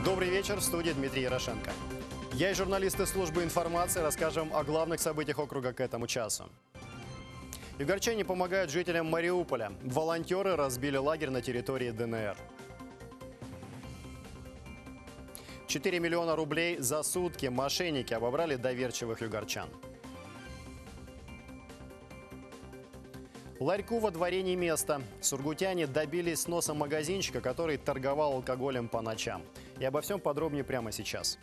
Добрый вечер, в студии Дмитрий Ярошенко. Я и журналисты службы информации расскажем о главных событиях округа к этому часу. Югорчане помогают жителям Мариуполя. Волонтеры разбили лагерь на территории ДНР. 4 миллиона рублей за сутки мошенники обобрали доверчивых югорчан. Ларьку во дворе не место. Сургутяне добились сноса магазинчика, который торговал алкоголем по ночам. И обо всем подробнее прямо сейчас.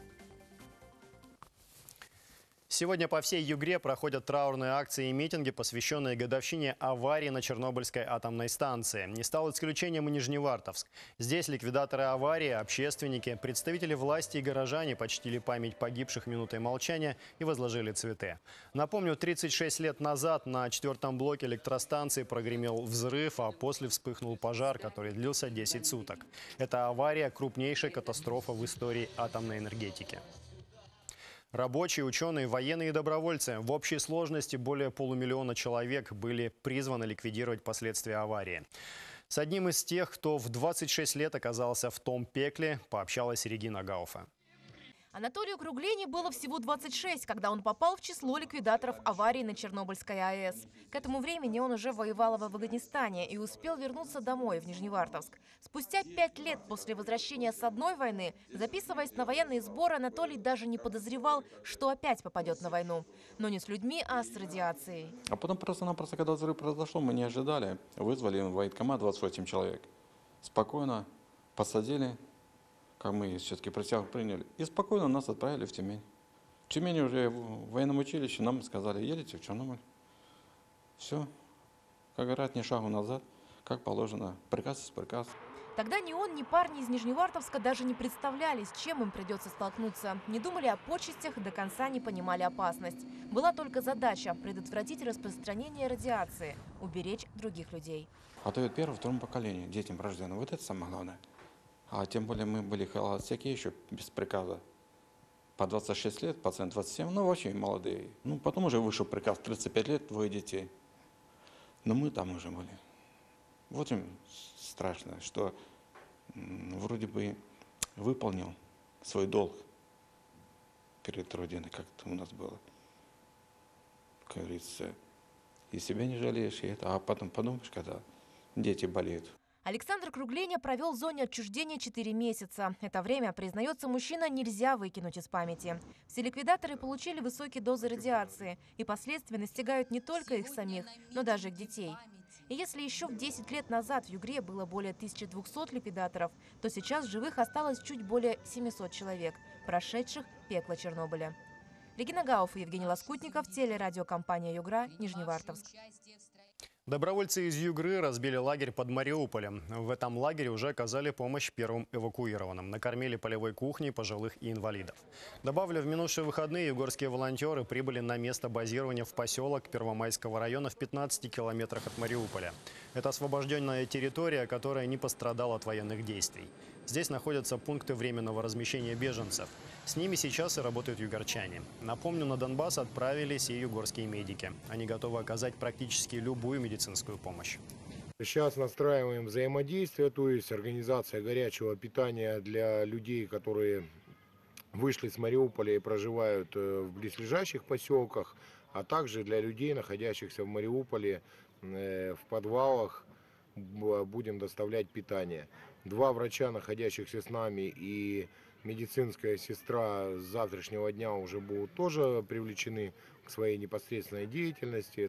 Сегодня по всей Югре проходят траурные акции и митинги, посвященные годовщине аварии на Чернобыльской атомной станции. Не стал исключением и Нижневартовск. Здесь ликвидаторы аварии, общественники, представители власти и горожане почтили память погибших минутой молчания и возложили цветы. Напомню, 36 лет назад на 4-м блоке электростанции прогремел взрыв, а после вспыхнул пожар, который длился 10 суток. Эта авария – крупнейшая катастрофа в истории атомной энергетики. Рабочие, ученые, военные и добровольцы. В общей сложности более полумиллиона человек были призваны ликвидировать последствия аварии. С одним из тех, кто в 26 лет оказался в том пекле, пообщалась Регина Гауфа. Анатолию Круглени было всего 26, когда он попал в число ликвидаторов аварии на Чернобыльской АЭС. К этому времени он уже воевал в Афганистане и успел вернуться домой, в Нижневартовск. Спустя 5 лет после возвращения с одной войны, записываясь на военные сборы, Анатолий даже не подозревал, что опять попадет на войну. Но не с людьми, а с радиацией. А потом просто-напросто, когда взрыв произошел, мы не ожидали. Вызвали в военкомат 28 человек. Спокойно посадили. Как мы все-таки присягу приняли, и спокойно нас отправили в Тюмень. В Тюмени уже в военном училище нам сказали: едете в Чернобыль. Все, как говорят, ни шагу назад, как положено, приказ есть приказ. Тогда ни он, ни парни из Нижневартовска даже не представляли, с чем им придется столкнуться. Не думали о почестях, до конца не понимали опасность. Была только задача – предотвратить распространение радиации, уберечь других людей. А то это первое, второе поколение, детям рожденным. Вот это самое главное. А тем более мы были холостяки еще без приказа. По 26 лет, пацан 27, ну вообще молодые. Ну потом уже вышел приказ, 35 лет, 2 детей. Но мы там уже были. Вот им страшно, что вроде бы выполнил свой долг перед Родиной, как-то у нас было. Как говорится, и себя не жалеешь, и это. А потом подумаешь, когда дети болеют. Александр Кругленя провел в зоне отчуждения 4 месяца. Это время, признается мужчина, нельзя выкинуть из памяти. Все ликвидаторы получили высокие дозы радиации, и последствия настигают не только их самих, но даже их детей. И если еще в 10 лет назад в Югре было более 1200 ликвидаторов, то сейчас живых осталось чуть более 700 человек, прошедших пекло Чернобыля. Регина Гауф и Евгений Лоскутников, телерадиокомпания «Югра», Нижневартовск. Добровольцы из Югры разбили лагерь под Мариуполем. В этом лагере уже оказали помощь первым эвакуированным. Накормили полевой кухней пожилых и инвалидов. Добавлю, в минувшие выходные югорские волонтеры прибыли на место базирования в поселок Первомайского района в 15 километрах от Мариуполя. Это освобожденная территория, которая не пострадала от военных действий. Здесь находятся пункты временного размещения беженцев. С ними сейчас и работают югорчане. Напомню, на Донбасс отправились и югорские медики. Они готовы оказать практически любую медицинскую помощь. Сейчас настраиваем взаимодействие, то есть организация горячего питания для людей, которые вышли с Мариуполя и проживают в близлежащих поселках, а также для людей, находящихся в Мариуполе в подвалах, будем доставлять питание. 2 врача, находящихся с нами, и медицинская сестра с завтрашнего дня уже будут тоже привлечены к своей непосредственной деятельности.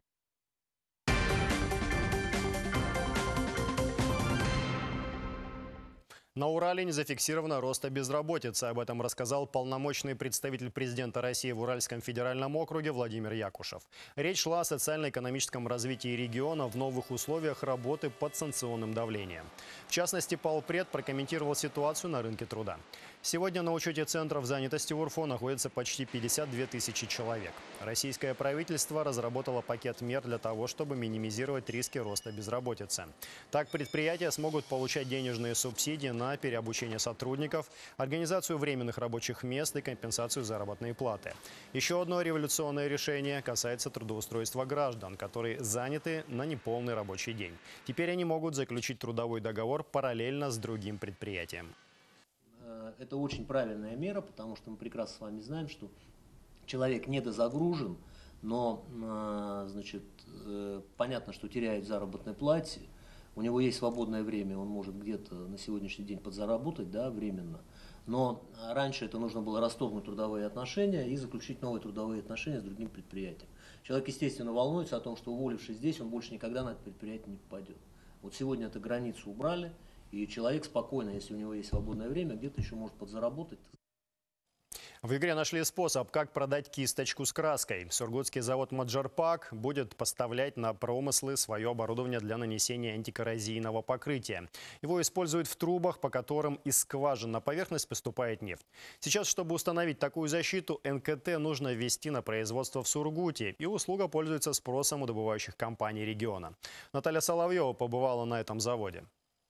На Урале не зафиксировано роста безработицы. Об этом рассказал полномочный представитель президента России в Уральском федеральном округе Владимир Якушев. Речь шла о социально-экономическом развитии региона в новых условиях работы под санкционным давлением. В частности, полпред прокомментировал ситуацию на рынке труда. Сегодня на учете центров занятости в УРФО находится почти 52 тысячи человек. Российское правительство разработало пакет мер для того, чтобы минимизировать риски роста безработицы. Так, предприятия смогут получать денежные субсидии на переобучение сотрудников, организацию временных рабочих мест и компенсацию заработной платы. Еще одно революционное решение касается трудоустройства граждан, которые заняты на неполный рабочий день. Теперь они могут заключить трудовой договор параллельно с другим предприятием. это очень правильная мера, потому что мы прекрасно с вами знаем, что человек недозагружен, но, значит, понятно, что теряет в заработной плате, у него есть свободное время, он может где-то на сегодняшний день подзаработать, да, временно, но раньше это нужно было расторгнуть трудовые отношения и заключить новые трудовые отношения с другим предприятием. Человек, естественно, волнуется о том, что, уволившись здесь, он больше никогда на это предприятие не попадет. Вот сегодня эту границу убрали, и человек спокойно, если у него есть свободное время, где-то еще может подзаработать. В Югре нашли способ, как продать кисточку с краской. Сургутский завод «Маджарпак» будет поставлять на промыслы свое оборудование для нанесения антикоррозийного покрытия. Его используют в трубах, по которым из скважин на поверхность поступает нефть. Сейчас, чтобы установить такую защиту, НКТ нужно ввести на производство в Сургуте. И услуга пользуется спросом у добывающих компаний региона. Наталья Соловьева побывала на этом заводе.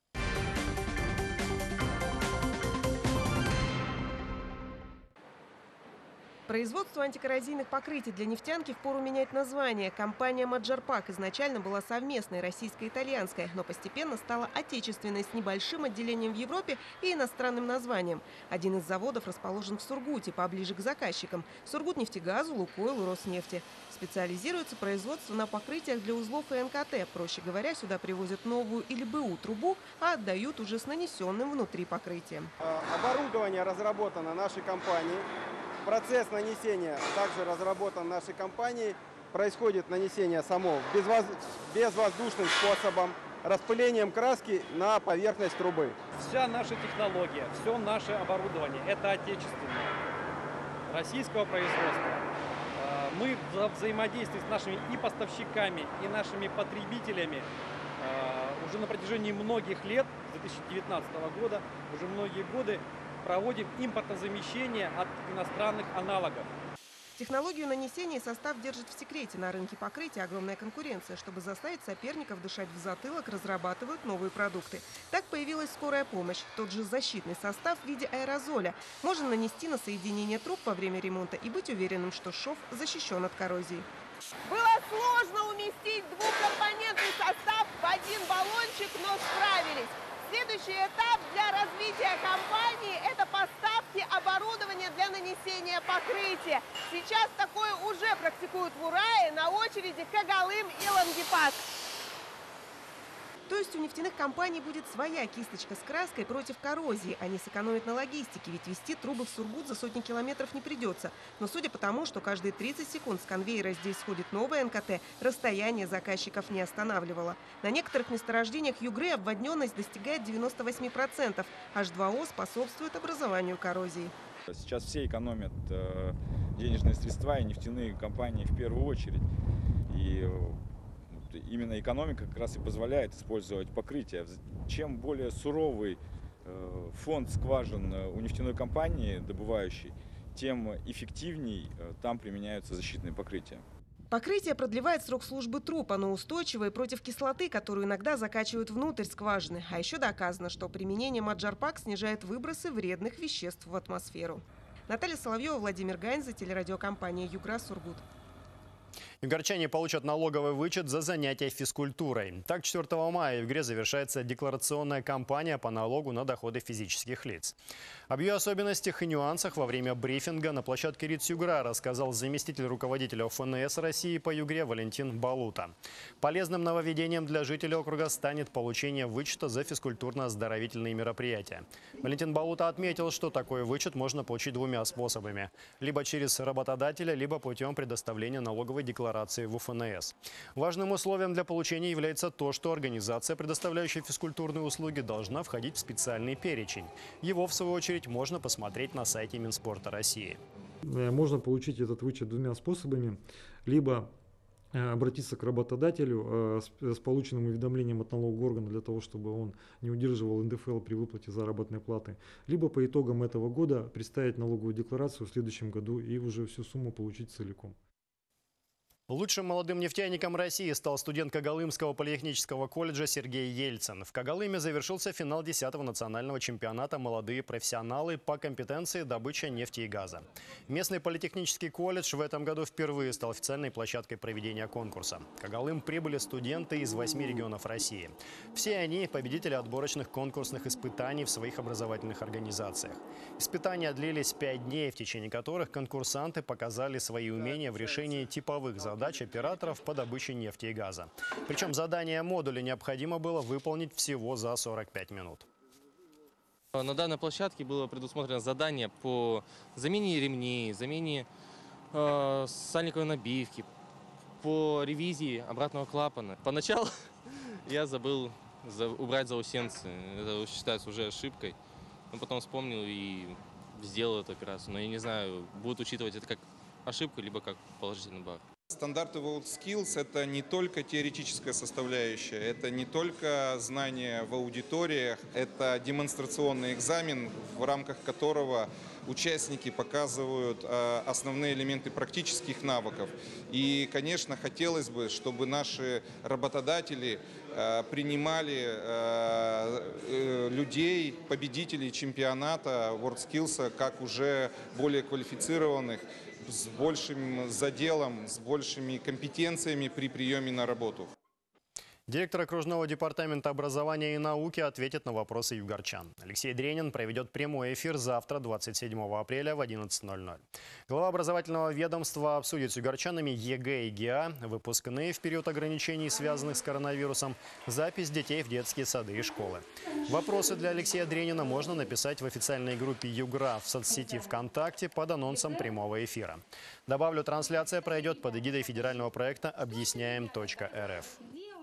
Производству антикоррозийных покрытий для нефтянки впору менять название. Компания «Маджарпак» изначально была совместной, российско-итальянской, но постепенно стала отечественной, с небольшим отделением в Европе и иностранным названием. Один из заводов расположен в Сургуте, поближе к заказчикам – Сургутнефтегазу, Лукойлу, Роснефти. Специализируется производство на покрытиях для узлов и НКТ. Проще говоря, сюда привозят новую или БУ трубу, а отдают уже с нанесенным внутри покрытием. Оборудование разработано нашей компанией. Процесс нанесения также разработан нашей компанией. Происходит нанесение само безвоздушным способом, распылением краски на поверхность трубы. Вся наша технология, все наше оборудование – это отечественное, российского производства. Мы в взаимодействии с нашими и поставщиками, и нашими потребителями уже на протяжении многих лет, с 2019 года, уже многие годы, проводим импортозамещение от иностранных аналогов. Технологию нанесения и состав держит в секрете. На рынке покрытия огромная конкуренция. Чтобы заставить соперников дышать в затылок, разрабатывают новые продукты. Так появилась скорая помощь. Тот же защитный состав в виде аэрозоля можно нанести на соединение труб во время ремонта и быть уверенным, что шов защищен от коррозии. Было сложно уместить двухкомпонентный состав в один баллончик, но справились. Следующий этап для развития компании – это поставки оборудования для нанесения покрытия. Сейчас такое уже практикуют в Урае, на очереди Когалым и Лангепас. То есть у нефтяных компаний будет своя кисточка с краской против коррозии. Они сэкономят на логистике, ведь везти трубы в Сургут за сотни километров не придется. Но судя по тому, что каждые 30 секунд с конвейера здесь сходит новая НКТ, расстояние заказчиков не останавливало. На некоторых месторождениях Югры обводненность достигает 98%. H2O способствует образованию коррозии. Сейчас все экономят денежные средства, и нефтяные компании в первую очередь. И именно экономика как раз и позволяет использовать покрытие. Чем более суровый фонд скважин у нефтяной компании, добывающей, тем эффективней там применяются защитные покрытия. Покрытие продлевает срок службы труб, оно устойчивое против кислоты, которую иногда закачивают внутрь скважины. А еще доказано, что применение Маджарпак снижает выбросы вредных веществ в атмосферу. Наталья Соловьева, Владимир Ганза, телерадиокомпания «Югра», Сургут. Югорчане получат налоговый вычет за занятия физкультурой. Так, 4 мая в Югре завершается декларационная кампания по налогу на доходы физических лиц. Об ее особенностях и нюансах во время брифинга на площадке РИЦ Югра рассказал заместитель руководителя ФНС России по Югре Валентин Балута. Полезным нововведением для жителей округа станет получение вычета за физкультурно-оздоровительные мероприятия. Валентин Балута отметил, что такой вычет можно получить двумя способами. Либо через работодателя, либо путем предоставления налоговой декларации в ФНС. Важным условием для получения является то, что организация, предоставляющая физкультурные услуги, должна входить в специальный перечень. Его, в свою очередь, можно посмотреть на сайте Минспорта России. Можно получить этот вычет двумя способами. Либо обратиться к работодателю с полученным уведомлением от налогового органа для того, чтобы он не удерживал НДФЛ при выплате заработной платы. Либо по итогам этого года представить налоговую декларацию в следующем году и уже всю сумму получить целиком. Лучшим молодым нефтяником России стал студент Когалымского политехнического колледжа Сергей Ельцин. В Когалыме завершился финал 10-го национального чемпионата «Молодые профессионалы» по компетенции добыча нефти и газа. Местный политехнический колледж в этом году впервые стал официальной площадкой проведения конкурса. В Когалым прибыли студенты из 8 регионов России. Все они – победители отборочных конкурсных испытаний в своих образовательных организациях. Испытания длились 5 дней, в течение которых конкурсанты показали свои умения в решении типовых задач операторов по добыче нефти и газа. Причем задание модуля необходимо было выполнить всего за 45 минут. На данной площадке было предусмотрено задание по замене ремней, замене сальниковой набивки, по ревизии обратного клапана. Поначалу я забыл убрать заусенцы. Это считается уже ошибкой. Но потом вспомнил и сделал эту операцию. Но я не знаю, будут учитывать это как ошибку, либо как положительный балл. Стандарты WorldSkills – это не только теоретическая составляющая, это не только знания в аудиториях, это демонстрационный экзамен, в рамках которого участники показывают основные элементы практических навыков. И, конечно, хотелось бы, чтобы наши работодатели принимали людей, победителей чемпионата WorldSkills, как уже более квалифицированных, с большим заделом, с большими компетенциями при приеме на работу. Директор окружного департамента образования и науки ответит на вопросы югорчан. Алексей Дренин проведет прямой эфир завтра, 27 апреля в 11:00. Глава образовательного ведомства обсудит с югорчанами ЕГЭ и ГИА, выпускные в период ограничений, связанных с коронавирусом, запись детей в детские сады и школы. Вопросы для Алексея Дренина можно написать в официальной группе Югра в соцсети ВКонтакте под анонсом прямого эфира. Добавлю, трансляция пройдет под эгидой федерального проекта «Объясняем.рф».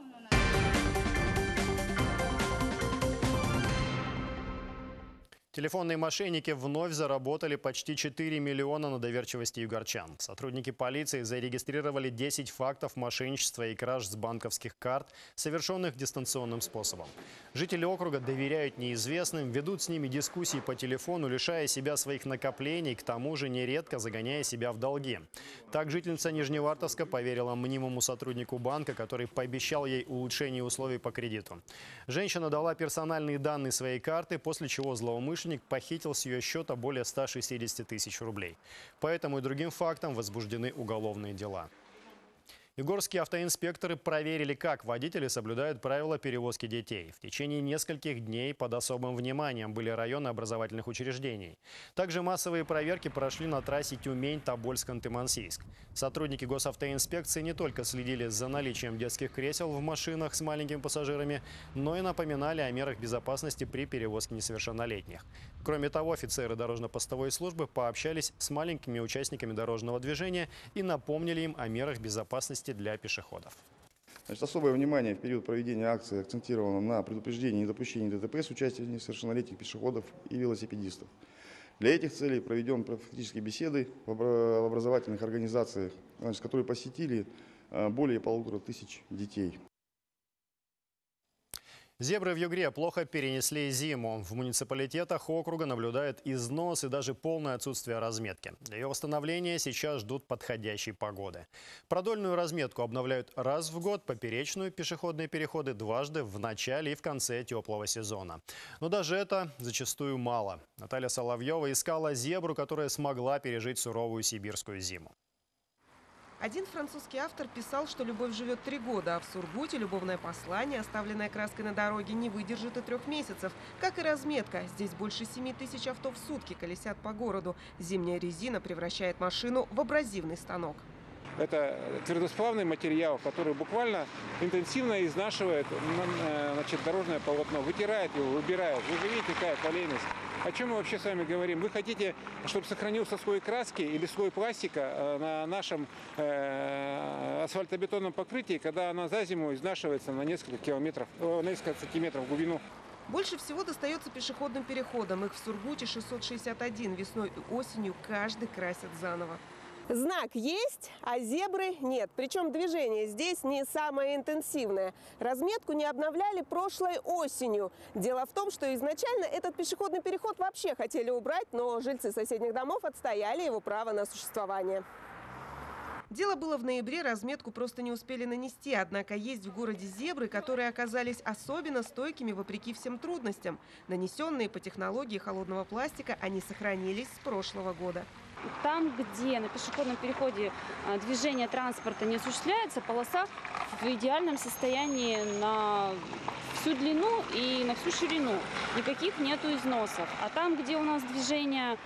Телефонные мошенники вновь заработали почти 4 миллиона на доверчивости югорчан. Сотрудники полиции зарегистрировали 10 фактов мошенничества и краж с банковских карт, совершенных дистанционным способом. Жители округа доверяют неизвестным, ведут с ними дискуссии по телефону, лишая себя своих накоплений, к тому же нередко загоняя себя в долги. Так жительница Нижневартовска поверила мнимому сотруднику банка, который пообещал ей улучшение условий по кредиту. Женщина дала персональные данные своей карты, после чего злоумышленник похитил с ее счета более 160 тысяч рублей. По этому и другим фактам возбуждены уголовные дела. Югорские автоинспекторы проверили, как водители соблюдают правила перевозки детей. В течение нескольких дней под особым вниманием были районы образовательных учреждений. Также массовые проверки прошли на трассе Тюмень-Тобольск-Ханты-Мансийск. Сотрудники госавтоинспекции не только следили за наличием детских кресел в машинах с маленькими пассажирами, но и напоминали о мерах безопасности при перевозке несовершеннолетних. Кроме того, офицеры дорожно-постовой службы пообщались с маленькими участниками дорожного движения и напомнили им о мерах безопасности для пешеходов. Особое внимание в период проведения акции акцентировано на предупреждении и недопущении ДТП с участием несовершеннолетних пешеходов и велосипедистов. Для этих целей проведем профилактические беседы в образовательных организациях, которые посетили более 1500 детей. Зебры в Югре плохо перенесли зиму. В муниципалитетах округа наблюдают износ и даже полное отсутствие разметки. Для ее восстановления сейчас ждут подходящей погоды. Продольную разметку обновляют раз в год, поперечную пешеходные переходы дважды в начале и в конце теплого сезона. Но даже это зачастую мало. Наталья Соловьева искала зебру, которая смогла пережить суровую сибирскую зиму. Один французский автор писал, что любовь живет 3 года, а в Сургуте любовное послание, оставленное краской на дороге, не выдержит и 3 месяцев. Как и разметка. Здесь больше 7 тысяч авто в сутки колесят по городу. Зимняя резина превращает машину в абразивный станок. Это твердосплавный материал, который буквально интенсивно изнашивает дорожное полотно, вытирает его, выбирает. Вы же видите, какая полейность. О чем мы вообще с вами говорим? Вы хотите, чтобы сохранился слой краски или слой пластика на нашем асфальтобетонном покрытии, когда она за зиму изнашивается на несколько сантиметров в глубину? Больше всего достается пешеходным переходам. Их в Сургуте 661. Весной и осенью каждый красят заново. Знак есть, а зебры нет. Причем движение здесь не самое интенсивное. Разметку не обновляли прошлой осенью. Дело в том, что изначально этот пешеходный переход вообще хотели убрать, но жильцы соседних домов отстояли его право на существование. Дело было в ноябре, разметку просто не успели нанести. Однако есть в городе зебры, которые оказались особенно стойкими вопреки всем трудностям. Нанесенные по технологии холодного пластика, они сохранились с прошлого года. Там, где на пешеходном переходе движение транспорта не осуществляется, полоса в идеальном состоянии на всю длину и на всю ширину. Никаких нету износов. А там, где у нас движение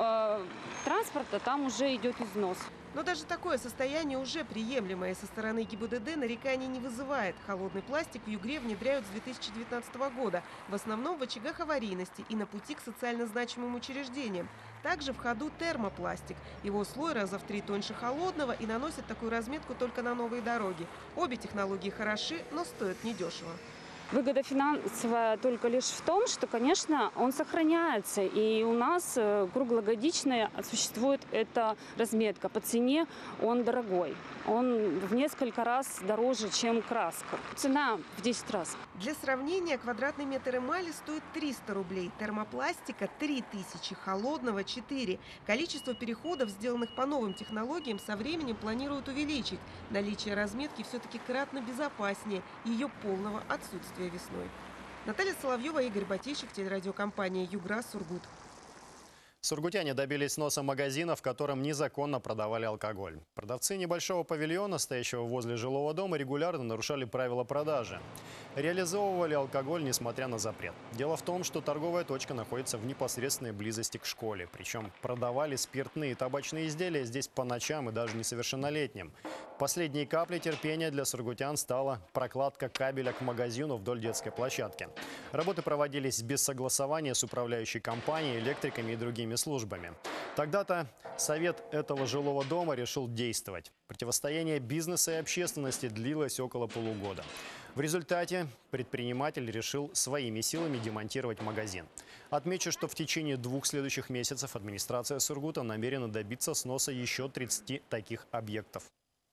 транспорта, там уже идет износ. Но даже такое состояние уже приемлемое со стороны ГИБДД нареканий не вызывает. Холодный пластик в Югре внедряют с 2019 года. В основном в очагах аварийности и на пути к социально значимым учреждениям. Также в ходу термопластик. Его слой раза в 3 тоньше холодного и наносят такую разметку только на новые дороги. Обе технологии хороши, но стоят недешево. Выгода финансовая только лишь в том, что, конечно, он сохраняется. И у нас круглогодичная существует эта разметка. По цене он дорогой. Он в несколько раз дороже, чем краска. Цена в 10 раз. Для сравнения, квадратный метр эмали стоит 300 рублей. Термопластика 3000, холодного 4. Количество переходов, сделанных по новым технологиям, со временем планируют увеличить. Наличие разметки все-таки кратно безопаснее ее полного отсутствия весной. Наталья Соловьева, Игорь Батищев, телерадиокомпания «Югра», Сургут. Сургутяне добились сноса магазина, в котором незаконно продавали алкоголь. Продавцы небольшого павильона, стоящего возле жилого дома, регулярно нарушали правила продажи. Реализовывали алкоголь, несмотря на запрет. Дело в том, что торговая точка находится в непосредственной близости к школе. Причем продавали спиртные и табачные изделия здесь по ночам и даже несовершеннолетним. Последней каплей терпения для сургутян стала прокладка кабеля к магазину вдоль детской площадки. Работы проводились без согласования с управляющей компанией, электриками и другими службами. Тогда-то совет этого жилого дома решил действовать. Противостояние бизнеса и общественности длилось около полугода. В результате предприниматель решил своими силами демонтировать магазин. Отмечу, что в течение 2 следующих месяцев администрация Сургута намерена добиться сноса еще 30 таких объектов.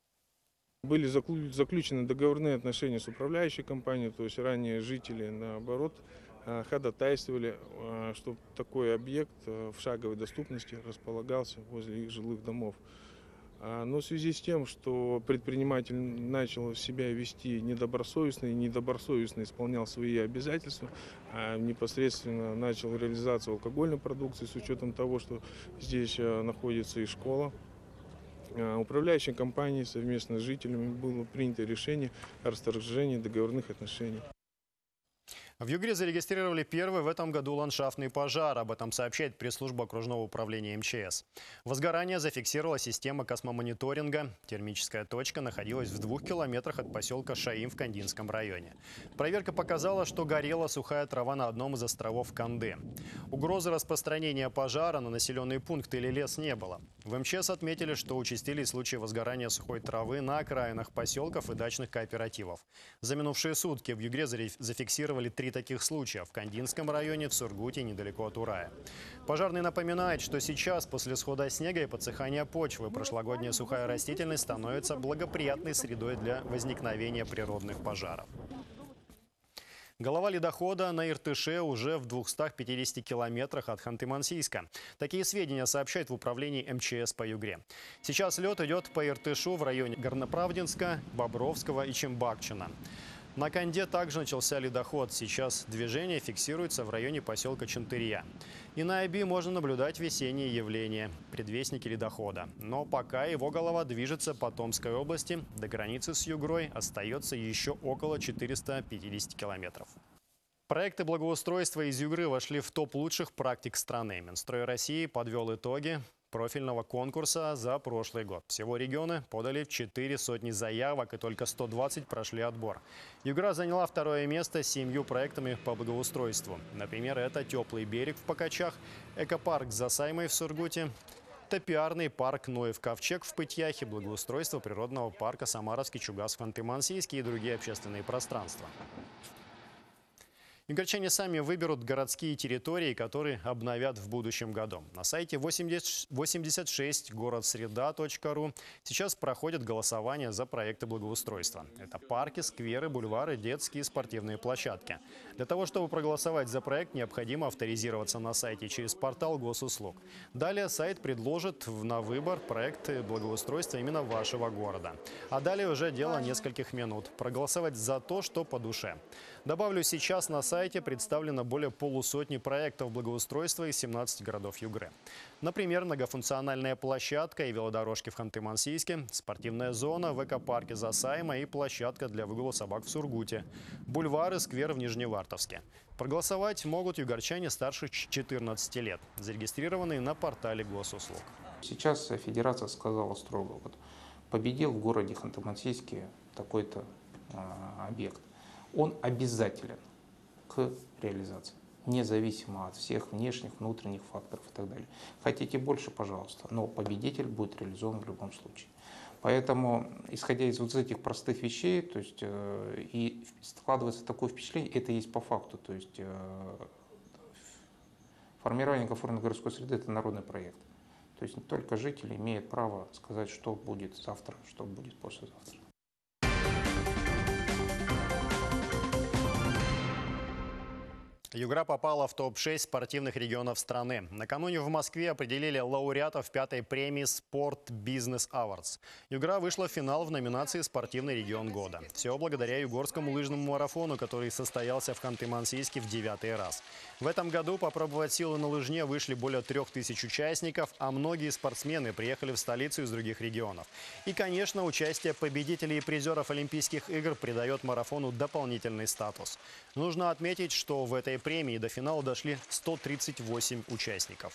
Были заключены договорные отношения с управляющей компанией, то есть ранее жители, наоборот, ходатайствовали, чтобы такой объект в шаговой доступности располагался возле их жилых домов. Но в связи с тем, что предприниматель начал себя вести недобросовестно и недобросовестно исполнял свои обязательства, непосредственно начал реализацию алкогольной продукции с учетом того, что здесь находится и школа, управляющей компанией совместно с жителями было принято решение о расторжении договорных отношений. В Югре зарегистрировали первый в этом году ландшафтный пожар. Об этом сообщает пресс-служба окружного управления МЧС. Возгорание зафиксировала система космомониторинга. Термическая точка находилась в 2 километрах от поселка Шаим в Кандинском районе. Проверка показала, что горела сухая трава на одном из островов Канды. Угрозы распространения пожара на населенный пункт или лес не было. В МЧС отметили, что участились случаи возгорания сухой травы на окраинах поселков и дачных кооперативов. За минувшие сутки в Югре зафиксировали 3 таких случая в Кандинском районе, в Сургуте, недалеко от Урая. Пожарный напоминает, что сейчас, после схода снега и подсыхания почвы, прошлогодняя сухая растительность становится благоприятной средой для возникновения природных пожаров. Голова ледохода на Иртыше уже в 250 километрах от Ханты-Мансийска. Такие сведения сообщают в управлении МЧС по Югре. Сейчас лед идет по Иртышу в районе Горноправдинска, Бобровского и Чембакчина. На Канде также начался ледоход. Сейчас движение фиксируется в районе поселка Чантырья. И на Оби можно наблюдать весенние явления – предвестники ледохода. Но пока его голова движется по Томской области, до границы с Югрой остается еще около 450 километров. Проекты благоустройства из Югры вошли в топ лучших практик страны. Минстрой России подвел итоги профильного конкурса за прошлый год. Всего регионы подали 400 заявок, и только 120 прошли отбор. Югра заняла 2-е место с 7 проектами по благоустройству. Например, это «Теплый берег» в Покачах, экопарк Засаймой в Сургуте, топиарный парк Ноев-Ковчег в Пытьяхе, благоустройство природного парка Самаровский Чугас в Ханты-Мансийске и другие общественные пространства. Югорчане сами выберут городские территории, которые обновят в будущем году. На сайте 86городсреда.ру сейчас проходит голосование за проекты благоустройства. Это парки, скверы, бульвары, детские и спортивные площадки. Для того, чтобы проголосовать за проект, необходимо авторизироваться на сайте через портал госуслуг. Далее сайт предложит на выбор проекты благоустройства именно вашего города. А далее уже дело нескольких минут. Проголосовать за то, что по душе. Добавлю, сейчас на сайте представлено более полусотни проектов благоустройства из 17 городов Югры. Например, многофункциональная площадка и велодорожки в Ханты-Мансийске, спортивная зона в экопарке Засайма и площадка для выгула собак в Сургуте, бульвар и сквер в Нижневартовске. Проголосовать могут югорчане старше 14 лет, зарегистрированные на портале госуслуг. Сейчас федерация сказала строго, вот, победил в городе Ханты-Мансийске такой-то объект. Он обязателен к реализации, независимо от всех внешних, внутренних факторов и так далее. Хотите больше, пожалуйста, но победитель будет реализован в любом случае. Поэтому, исходя из вот этих простых вещей, то есть и складывается такое впечатление, это есть по факту, то есть формирование комфортной городской среды – это народный проект. То есть не только жители имеют право сказать, что будет завтра, что будет послезавтра. Югра попала в топ-6 спортивных регионов страны. Накануне в Москве определили лауреатов 5-й премии Sport Business Awards. Югра вышла в финал в номинации «Спортивный регион года». Все благодаря югорскому лыжному марафону, который состоялся в Ханты-Мансийске в 9-й раз. В этом году попробовать силы на лыжне вышли более 3000 участников, а многие спортсмены приехали в столицу из других регионов. И, конечно, участие победителей и призеров Олимпийских игр придает марафону дополнительный статус. Нужно отметить, что в этой премии до финала дошли 138 участников.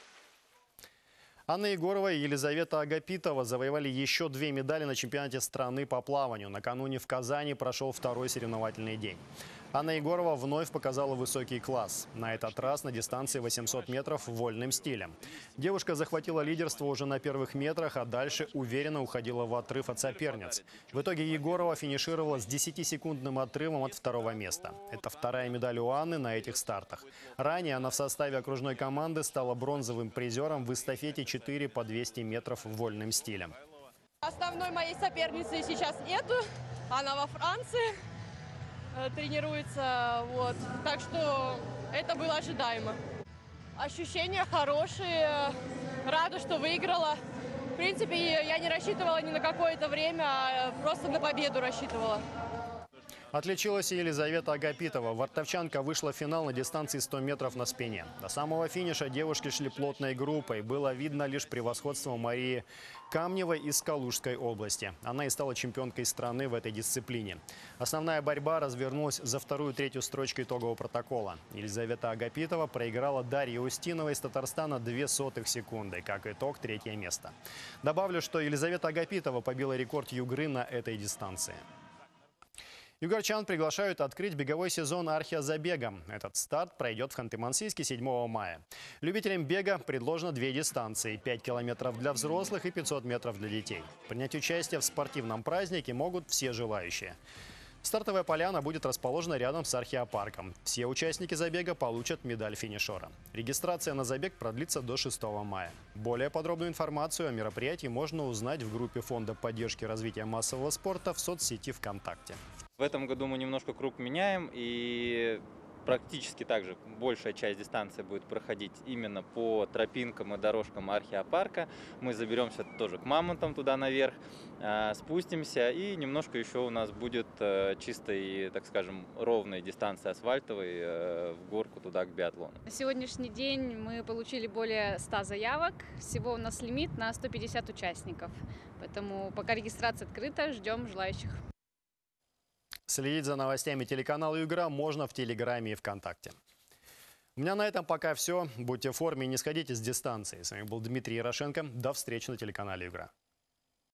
Анна Егорова и Елизавета Агапитова завоевали еще 2 медали на чемпионате страны по плаванию. Накануне в Казани прошел второй соревновательный день. Анна Егорова вновь показала высокий класс. На этот раз на дистанции 800 метров вольным стилем. Девушка захватила лидерство уже на первых метрах, а дальше уверенно уходила в отрыв от соперниц. В итоге Егорова финишировала с 10-секундным отрывом от второго места. Это вторая медаль у Анны на этих стартах. Ранее она в составе окружной команды стала бронзовым призером в эстафете 4 по 200 метров вольным стилем. Основной моей соперницы сейчас нету. Она во Франции тренируется, вот. Так что это было ожидаемо. Ощущения хорошие, рада, что выиграла. В принципе, я не рассчитывала ни на какое-то время, а просто на победу рассчитывала. Отличилась и Елизавета Агапитова. Вартовчанка вышла в финал на дистанции 100 метров на спине. До самого финиша девушки шли плотной группой. Было видно лишь превосходство Марии Камневой из Калужской области. Она и стала чемпионкой страны в этой дисциплине. Основная борьба развернулась за вторую и третью строчку итогового протокола. Елизавета Агапитова проиграла Дарье Устиновой из Татарстана 0,02 секунды. Как итог, 3-е место. Добавлю, что Елизавета Агапитова побила рекорд Югры на этой дистанции. Югорчан приглашают открыть беговой сезон археозабегом. Этот старт пройдет в Ханты-Мансийске 7 мая. Любителям бега предложено 2 дистанции – 5 километров для взрослых и 500 метров для детей. Принять участие в спортивном празднике могут все желающие. Стартовая поляна будет расположена рядом с археопарком. Все участники забега получат медаль финишера. Регистрация на забег продлится до 6 мая. Более подробную информацию о мероприятии можно узнать в группе Фонда поддержки развития массового спорта в соцсети ВКонтакте. В этом году мы немножко круг меняем, и практически также большая часть дистанции будет проходить именно по тропинкам и дорожкам археопарка. Мы заберемся тоже к мамонтам туда наверх, спустимся, и немножко еще у нас будет чистой, так скажем, ровной дистанции асфальтовой в горку туда к биатлону. На сегодняшний день мы получили более 100 заявок. Всего у нас лимит на 150 участников. Поэтому пока регистрация открыта, ждем желающих. Следить за новостями телеканала «Югра» можно в Телеграме и ВКонтакте. У меня на этом пока все. Будьте в форме и не сходите с дистанции. С вами был Дмитрий Ярошенко. До встречи на телеканале «Югра».